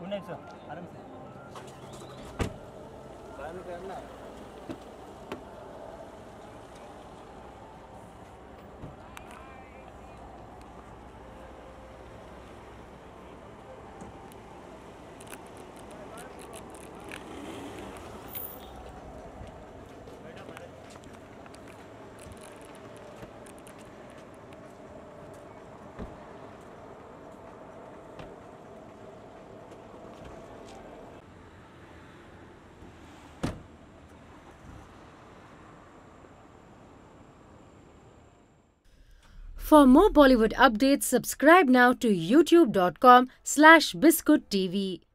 ఉన్నాయి సార్ ఆరామ్ సార్ బాగా करना For more Bollywood updates, subscribe now to youtube.com/biscuittv.